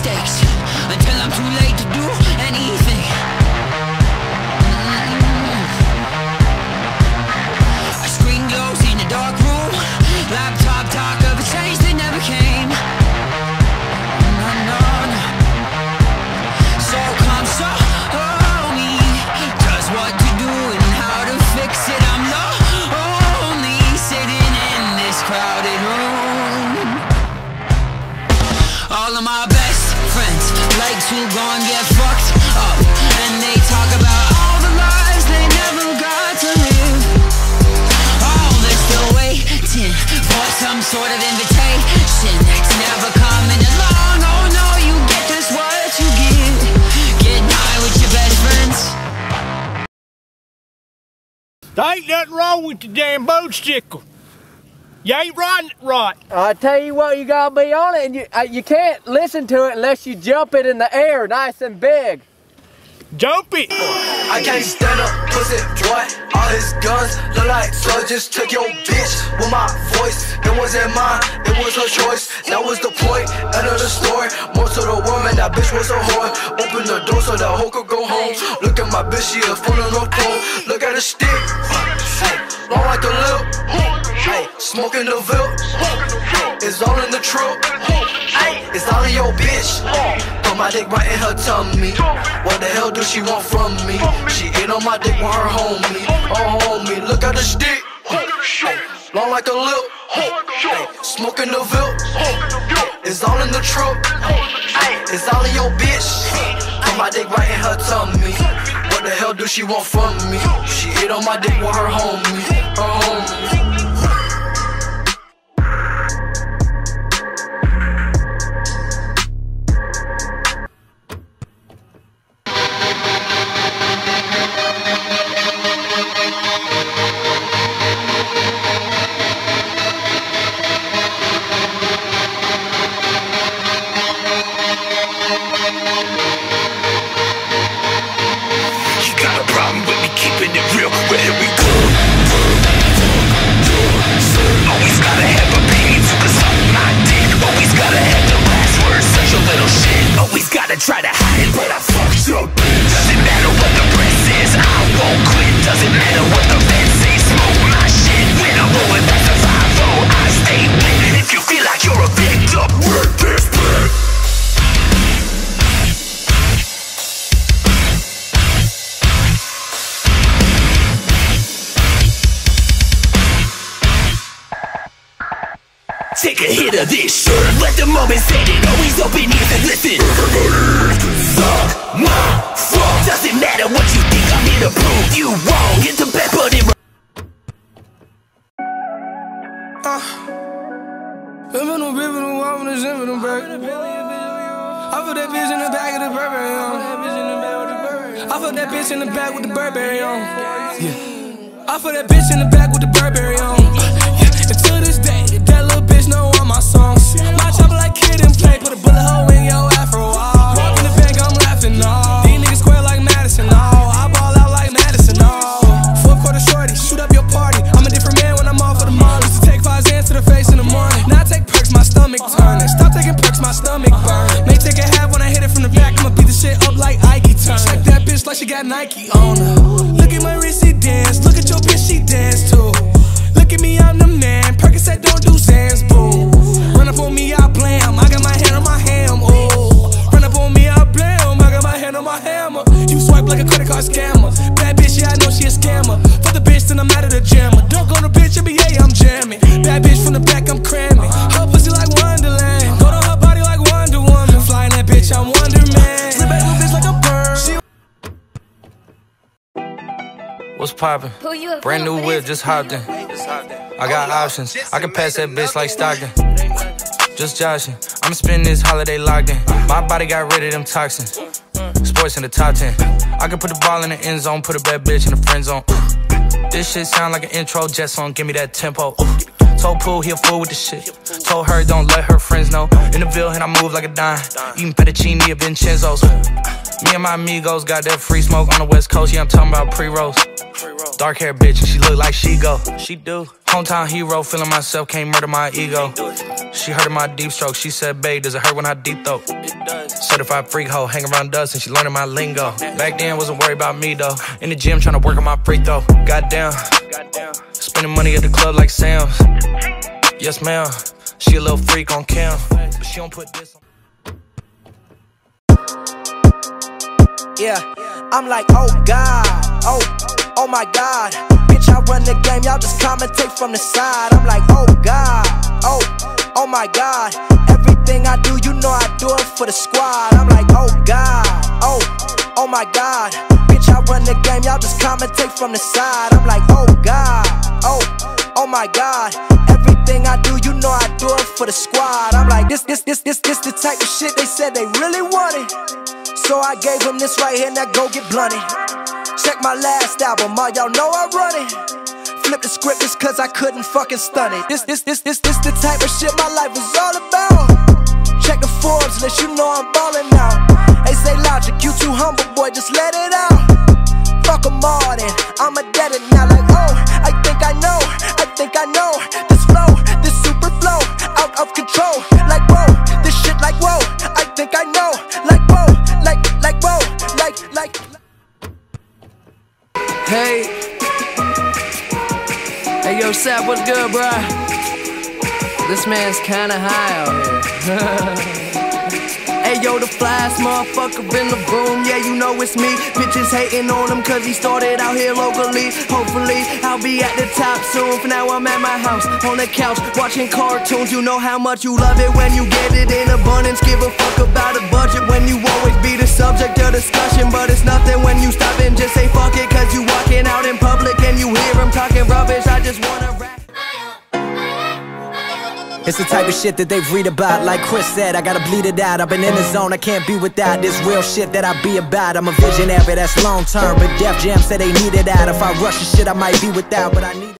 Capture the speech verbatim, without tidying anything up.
mistakes until I'm too late to do anything. Mm-hmm. A screen glows in a dark room, laptop talk of a change that never came. No, no, no. So come, so hold me, just what to do and how to fix it. I'm lonely, sitting in this crowded room. All of my best friends like to go and get fucked up, and they talk about all the lives they never got to live. Oh, they're still waiting for some sort of invitation that's never coming along. Oh no, you get just what you give. Getting high with your best friends. There ain't nothing wrong with the damn motorcycle. You ain't riding it right. I tell you what, you gotta be on it, and you uh, you can't listen to it unless you jump it in the air, nice and big. Jump it. I can't stand up, pussy boy. All his guns look like soldiers. Took your bitch with my voice. It wasn't mine, it was her choice. That was the point, end of the story. Most of the woman, that bitch was a whore. Open the door so that hoe could go home. Look at my bitch, she a full of no pole. Look at her stick, hey, long like a lip. Hey, smoking the Ville, it's all in the truck. Hey, it's all in your bitch. Put my dick right in her tummy. What the hell do she want from me? She ate on my dick with her homie. Oh homie, look at the stick. Hey, long like a lip. Hey, smoking the Ville, it's all in the truck. Hey, it's all in your bitch. Put my dick right in her tummy. What the hell do she want from me? She ate on my dick with her homie. Her homie. Try to hide it, but I fucked your bitch. Doesn't matter what the press says, I won't quit. Doesn't matter what the feds say, smoke my shit. When I'm rolling that survival, I stay lit. If you feel like you're a victim, work this bit. Take a hit of this shit. Let the moment set it. Always open ears and listen. Suck my fuck. Doesn't matter what you think, I'm here to prove you wrong. Get the bed, but it uh, living on ribbon and walking the zip in the back. I put that bitch in the back of the Burberry on. I put that bitch in the back with the Burberry on. Yeah. I put that bitch in the back with the Burberry on. Yeah. And to this day, that little bitch know all my songs. My chopper like Kid and Play, put a bullet hole in your afro. Walk in the bank, I'm laughing, no. These niggas square like Madison, no. I ball out like Madison, no. Fourth quarter shorty, shoot up your party. I'm a different man when I'm off of the molly. Used to take five Xans to the face in the morning. Now I take perks, my stomach turning. Stop taking perks, my stomach burning. May take a half when I hit it from the back. I'ma beat the shit up like Ike turn. Check that bitch like she got Nike on her. Look at my wrist, she dance. Look at your bitch, she dance too. Look at me, I'm the man. Percocet don't do Zans, boom. Run up on me, I blam. I got my hand on my ham, oh. Run up on me, I blam. I got my hand on my hammer. You swipe like a credit card scammer. Bad bitch, yeah, I know she a scammer. For the bitch, then I'm out of the jammer. Dunk on the bitch, N B A, I'm jamming. Bad bitch from the back, I'm cramming. Her pussy like Wonderland. Go to her body like Wonder Woman. Flying that bitch, I'm Wonder Man. Slip back little bitch like a bird. She What's poppin'? Brand new whip, just hopped in. I got options, I can pass that bitch like Stockton. Just joshing, I'ma spend this holiday locked in. My body got rid of them toxins. Sports in the top ten. I can put the ball in the end zone, put a bad bitch in the friend zone. This shit sound like an intro jet song, give me that tempo. Told Pooh he a fool with the shit. Told her don't let her friends know. In the Ville and I move like a dime. Eating fettuccine at Vincenzo's. Me and my amigos got that free smoke on the west coast. Yeah, I'm talking about pre-rolls. Dark hair bitch and she look like she go. She do. Hometown hero, feeling myself, can't murder my ego. She heard of my deep stroke. She said, babe, does it hurt when I deep throat? It does. Certified freak hoe, hang around us and she learning my lingo. Back then, wasn't worried about me though. In the gym, trying to work on my free throw. Goddamn. Spending money at the club like Sam's. Yes, ma'am. She a little freak on cam, but she don't put this on. Yeah, I'm like, oh God, oh, oh my God. Bitch, I run the game, y'all just commentate from the side. I'm like, oh God, oh, oh my God. Everything I do, you know I do it for the squad. I'm like, oh God, oh, oh my God. Bitch, I run the game, y'all just commentate from the side. I'm like, oh God, oh, oh my God. Everything I do, you know I do it for the squad. I'm like, this, this, this, this, this the type of shit they said they really wanted. So I gave them this right here, now go get blunted. Check my last album, all y'all know I run it. Flip the script just cause I couldn't fucking stun it. This, this, this, this, this the type of shit my life is all about. Check the Forbes list, you know I'm ballin' out. They say Logic, you too humble, boy, just let it out. Fuck them all then, I'm a dead it now. Like, oh, I think I know, I think I know. This flow, this super flow, out of control. Like, whoa, this shit like, whoa, I think I know. Like, whoa, like, like, whoa, like, like. Hey, hey yo, Sap, what's good, bruh? This man's kinda high out here. Hey yo, the flyest motherfucker in the room, yeah, you know it's me. Bitches hating on him cause he started out here locally. Hopefully, I'll be at the top soon. For now, I'm at my house, on the couch, watching cartoons. You know how much you love it when you get it in abundance. Give a fuck about a budget when you always be the subject of discussion. But it's nothing when you stop and just say fuck it. Cause you walking out in public and you hear him talking rubbish. I just wanna rap. It's the type of shit that they read about. Like Chris said, I gotta bleed it out. I've been in the zone, I can't be without this real shit that I be about. I'm a visionary, that's long term, but Def Jam said they need it out. If I rush the shit, I might be without, but I need